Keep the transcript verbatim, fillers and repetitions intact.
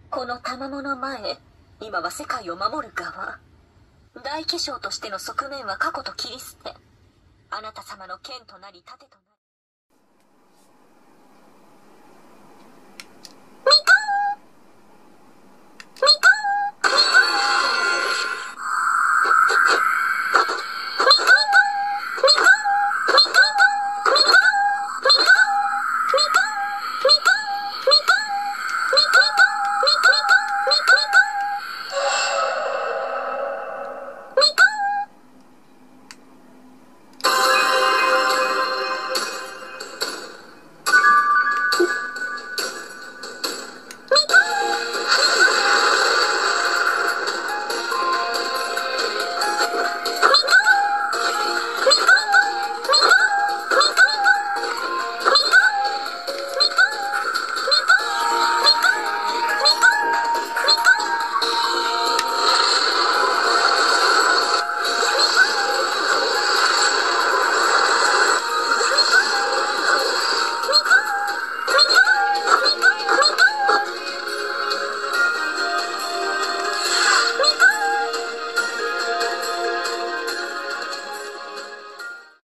この賜物前、今は世界を守る側。大化粧としての側面は過去と切り捨て、あなた様の剣となり盾となり